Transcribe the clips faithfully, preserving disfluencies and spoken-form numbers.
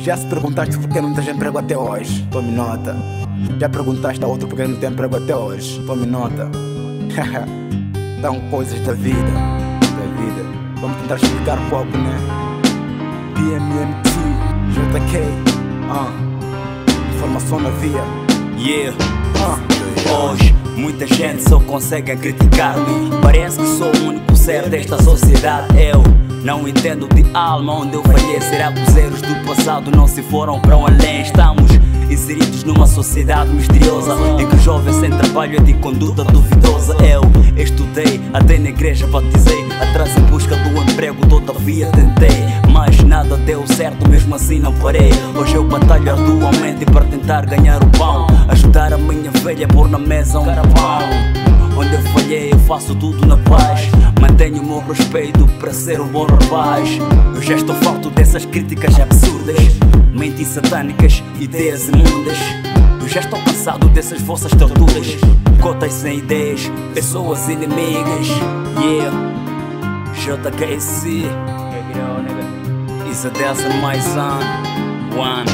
Já se perguntaste por que não tens emprego até hoje? Tome nota. Já perguntaste a outro por que não tem emprego até hoje? Tome nota. São coisas da vida. Da vida. Vamos tentar explicar um pouco, né? P M M T, J K, ah, informação na via. Yeah. Ah. Hoje muita gente só consegue criticar-me. Parece que sou o único ser desta sociedade. Eu não entendo de alma onde eu falhei. Será que os erros do passado não se foram para o além? Estamos inseridos numa sociedade misteriosa em que o jovem sem trabalho é de conduta duvidosa. Eu estudei, até na igreja batizei, atrás em busca do emprego todavia tentei, mas nada deu certo, mesmo assim não parei. Hoje eu batalho arduamente para tentar ganhar o pão, ajudar a minha velha a pôr na mesa um carapão. Onde eu falhei eu faço tudo na paz, mantenho o meu respeito para ser um bom rapaz. Eu já estou farto dessas críticas absurdas, mentes satânicas, ideias imundas. Eu já estou cansado dessas vossas torturas, cotas sem ideias, pessoas inimigas. Yeah, J K C Is a dozen my son One.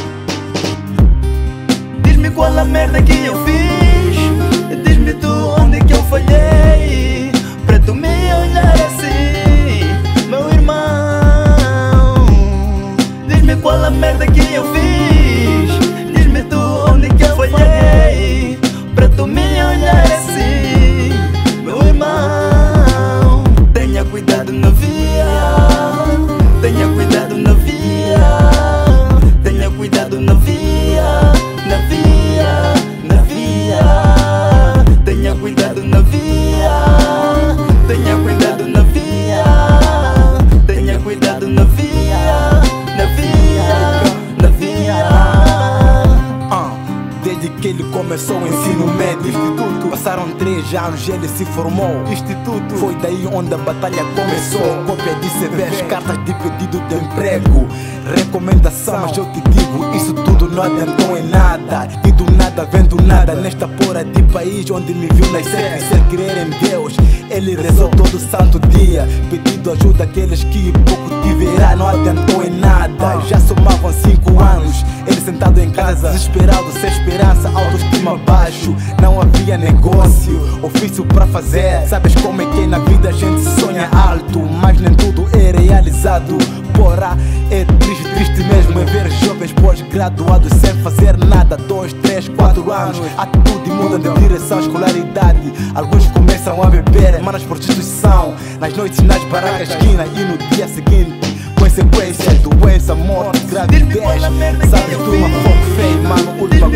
Diz-me qual a merda que eu fiz, diz-me tu onde que eu falhei, para tu me olhar assim, meu irmão. Diz-me qual a merda que eu fiz, diz-me tu onde que eu falhei, para tu me olhar assim, meu irmão. Tenha cuidado na via, tenha cuidado na via, tenha cuidado na via, na via, na via. Tenha cuidado na via, tenha cuidado na via, tenha cuidado na via, na via, na via. Ah, desde que ele começou o ensino médio, instituto, passaram três anos e ele se formou. Instituto, foi daí onde a batalha começou. Cópia de C Vs, cartas de pedido de emprego, recomendação, mas eu te digo, isso tudo não adiantou em nada. E do nada vem do nada, nesta porra de país onde me viu nascer, ser crer em Deus. Ele rezou todo santo dia, pedindo ajuda àqueles que pouco tiveram, não adiantou em nada. Já somavam cinco anos, ele sentado em casa, desesperado, sem esperança, autoestima baixo. Não havia negócio, ofício pra fazer. Sabes como é que na vida a gente sonha alto, mas nem tudo é realizado. Porra, é triste, triste mesmo é ver jovens pós-graduados sem fazer nada. Dois, três, quatro anos, atitude muda de direção, escolaridade. Alguns começam a beber, manas prostituição, nas noites nas barracas esquina. E no dia seguinte, consequência, doença, morte, gravidez. Sabe, turma, foco feio, mano, última